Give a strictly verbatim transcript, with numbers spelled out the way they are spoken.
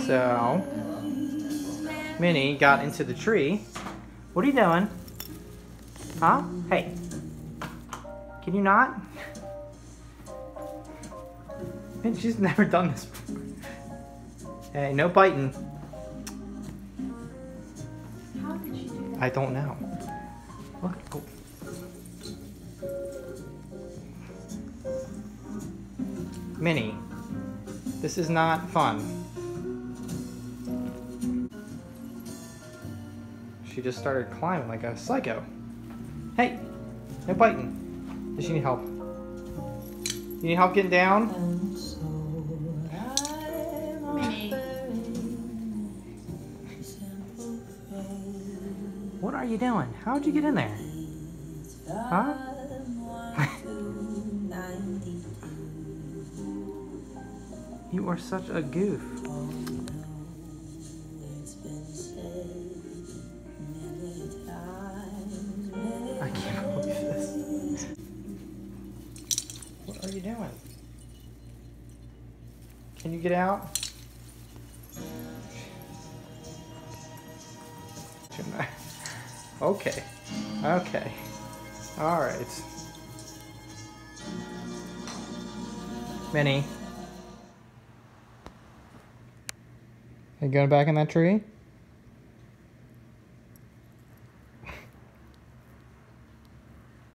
So, Minnie got into the tree. What are you doing? Huh? Hey. Can you not? Man, she's never done this before. Hey, no biting. How did she do that? I don't know. Look. Oh. Minnie, this is not fun. She just started climbing like a psycho. Hey, no biting. Does she need help? You need help getting down? Minnie. What are you doing? How'd you get in there? Huh? You are such a goof. I can't believe this. What are you doing? Can you get out? Okay. Okay. All right. Minnie. Are you going back in that tree?